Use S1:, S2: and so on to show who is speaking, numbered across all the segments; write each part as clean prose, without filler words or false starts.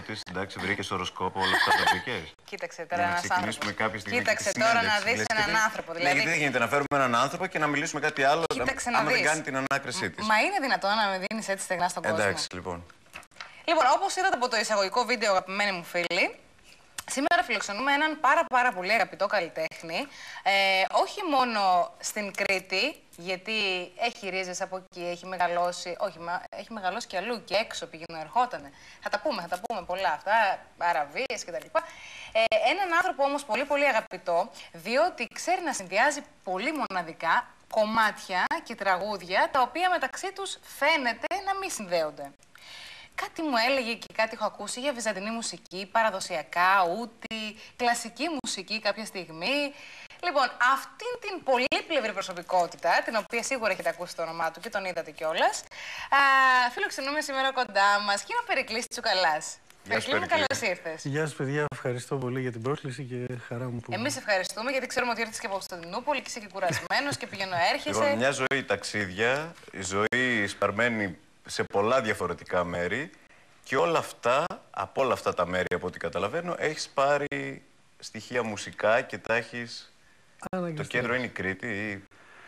S1: της, εντάξει, βρήκες οροσκόπο, όλα αυτά τα βρήκες.
S2: Κοίταξε τώρα ένας άνθρωπος.
S1: Κάποια στιγμή.
S2: Κοίταξε τώρα να δεις έναν άνθρωπο.
S1: Δηλαδή, γιατί δεν γίνεται να φέρουμε έναν άνθρωπο και να μιλήσουμε κάτι άλλο, άμα δεν κάνει την ανάκρισή της.
S2: Μα είναι δυνατόν να με δίνεις έτσι στεγνά στον κόσμο?
S1: Εντάξει, λοιπόν.
S2: Λοιπόν, όπως είδατε από το εισαγωγικό βίντεο, αγαπημένοι μου φίλοι, σήμερα φιλοξενούμε έναν πάρα πολύ αγαπητό καλλιτέχνη. Όχι μόνο στην Κρήτη, γιατί έχει ρίζες από εκεί, έχει μεγαλώσει, έχει μεγαλώσει και αλλού και έξω πήγαινε, ερχότανε. Θα τα πούμε πολλά αυτά, Αραβίες κτλ. Έναν άνθρωπο όμως πολύ αγαπητό, διότι ξέρει να συνδυάζει πολύ μοναδικά κομμάτια και τραγούδια, τα οποία μεταξύ τους φαίνεται να μην συνδέονται. Κάτι μου έλεγε και κάτι έχω ακούσει για βυζαντινή μουσική, παραδοσιακά, ούτη, κλασική μουσική κάποια στιγμή. Λοιπόν, αυτήν την πολύπλευρη προσωπικότητα, την οποία σίγουρα έχετε ακούσει το όνομά του και τον είδατε κιόλας, φιλοξενούμε σήμερα κοντά μας. Και είναι ο Περικλής Τσουκαλάς. Περικλή, καλώς ήρθες.
S3: Γεια σας, παιδιά. Ευχαριστώ πολύ για την πρόσκληση και χαρά μου που.
S2: Εμείς ευχαριστούμε, γιατί ξέρουμε ότι ήρθες και από Κωνσταντινούπολη και είσαι και κουρασμένος και πηγαίνω έρχεσαι.
S1: Λοιπόν, μια ζωή ταξίδια, η ζωή σπαρμένη σε πολλά διαφορετικά μέρη και όλα αυτά, από όλα αυτά τα μέρη από ό,τι καταλαβαίνω, έχεις πάρει στοιχεία μουσικά και τα έχεις... Το κέντρο είναι η Κρήτη ή...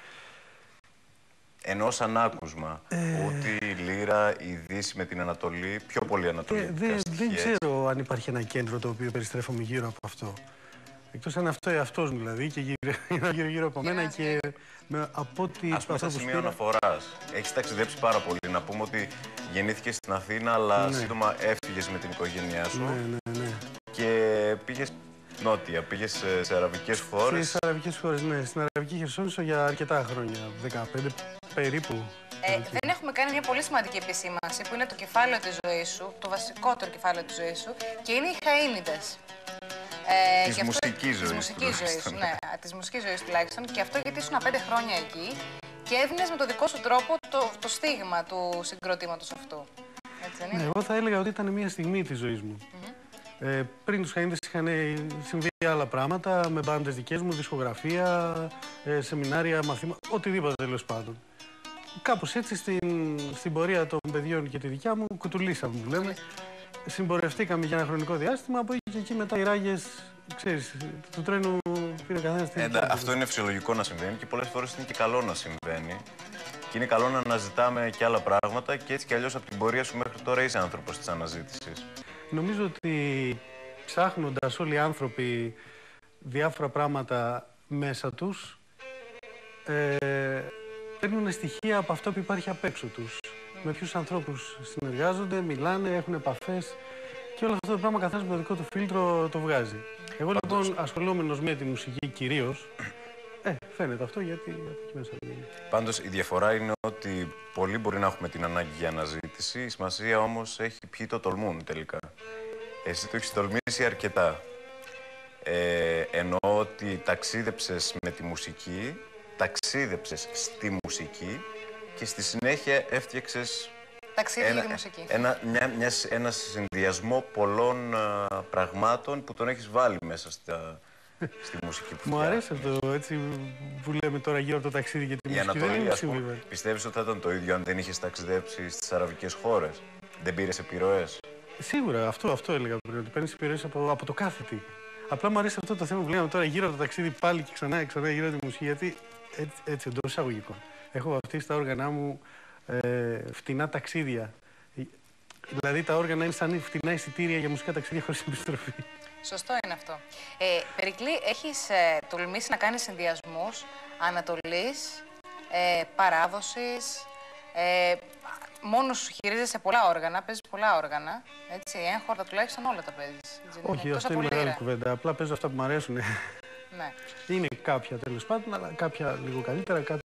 S1: Ενώ σαν άκουσμα, ούτε η Λύρα, η Δύση με την Ανατολή, πιο πολύ ανατολικά
S3: δεν ξέρω αν υπάρχει ένα κέντρο το οποίο περιστρέφομαι γύρω από αυτό. Εκτός αν αυτό εαυτός μου δηλαδή και γύρω από μένα και από ό,τι...
S1: Ας πούμε σαν σημείο αναφοράς. Έχεις ταξιδέψει πάρα πολύ. Να πούμε ότι γεννήθηκες στην Αθήνα, αλλά σύντομα έφυγες με την οικογένειά σου.
S3: Ναι.
S1: Και πήγες νότια, πήγες σε αραβικές χώρες.
S3: Σε αραβικές χώρες, ναι. Στην Αραβική Χερσόνησο για αρκετά χρόνια, 15 περίπου.
S2: Δεν έχουμε κάνει μια πολύ σημαντική επισήμανση που είναι το κεφάλαιο της ζωής σου, το βασικότερο κεφάλαιο της ζωής σου, και είναι οι Χαΐνιδες.
S1: Της μουσικής ζωής.
S2: Της μουσικής ζωής, ναι, της μουσικής ζωής τουλάχιστον. Και αυτό γιατί ήσουν 5 χρόνια εκεί και έδινες με το δικό σου τρόπο το στίγμα του συγκροτήματος αυτού. Έτσι δεν είναι?
S3: Εγώ θα έλεγα ότι ήταν μια στιγμή της ζωής μου. Πριν τους Χαΐνιδες είχαν συμβεί άλλα πράγματα, με μπάντες δικές μου, δισκογραφία, σεμινάρια, μαθήματα, οτιδήποτε τέλος πάντων. Κάπως έτσι στην πορεία των παιδιών και τη δικιά μου, κουτουλήσαμε που λέμε. Συμπορευτήκαμε για ένα χρονικό διάστημα, από εκεί και εκεί μετά οι ράγες, ξέρεις, του τρένου πήρε καθένας την
S1: αυτό είναι φυσιολογικό να συμβαίνει και πολλές φορές είναι και καλό να συμβαίνει. Και είναι καλό να αναζητάμε και άλλα πράγματα και έτσι κι αλλιώς από την πορεία σου μέχρι τώρα είσαι άνθρωπος της αναζήτησης.
S3: Νομίζω ότι ψάχνοντας όλοι οι άνθρωποι διάφορα πράγματα μέσα τους, παίρνουν στοιχεία από αυτό που υπάρχει απ' έξω τους. Με ποιους ανθρώπους συνεργάζονται, μιλάνε, έχουν επαφές και όλο αυτό το πράγμα καθένας με το δικό του φίλτρο το βγάζει. Εγώ λοιπόν ασχολούμενος με τη μουσική κυρίως, φαίνεται αυτό γιατί από εκεί μέσα βγαίνει.
S1: Πάντως η διαφορά είναι ότι πολλοί μπορεί να έχουμε την ανάγκη για αναζήτηση, η σημασία όμως έχει ποιοι το τολμούν τελικά. Εσύ το έχεις τολμήσει αρκετά. Εννοώ ότι ταξίδεψες με τη μουσική, ταξίδεψες στη μουσική και στη συνέχεια έφτιαξες ένα συνδυασμό πολλών πραγμάτων που τον έχεις βάλει μέσα στη μουσική που φτιάχνεις.
S3: Μου αρέσει αυτό έτσι που λέμε τώρα γύρω από το ταξίδι και τη μουσική.
S1: Η Ανατολή, ας πούμε, πιστεύεις ότι θα ήταν το ίδιο αν δεν είχες ταξιδέψει στις αραβικές χώρες? Δεν πήρες επιρροές?
S3: Σίγουρα, αυτό έλεγα πριν, ότι παίρνεις επιρροές από το κάθε τι. Απλά μου αρέσει αυτό το θέμα που λέγαμε τώρα γύρω από το ταξίδι πάλι και ξανά γύρω από τη μουσική, γιατί έτσι εντός εισαγωγικών. Έχω βαφτίσει τα όργανά μου φτηνά ταξίδια. Δηλαδή τα όργανα είναι σαν φτηνά εισιτήρια για μουσικά ταξίδια χωρίς επιστροφή.
S2: Σωστό είναι αυτό. Περικλή, έχεις τολμήσει να κάνεις συνδυασμούς Ανατολής, παράδοσης, μόνος σου χειρίζεσαι πολλά όργανα, παίζεις πολλά όργανα, έτσι, έγχορτα τουλάχιστον όλα τα παίζεις.
S3: Όχι, αυτό είναι μεγάλη κουβέντα, απλά παίζω αυτά που μου αρέσουν.
S2: Ναι.
S3: Είναι κάποια τέλος πάντων, αλλά κάποια λίγο καλύτερα, κάποια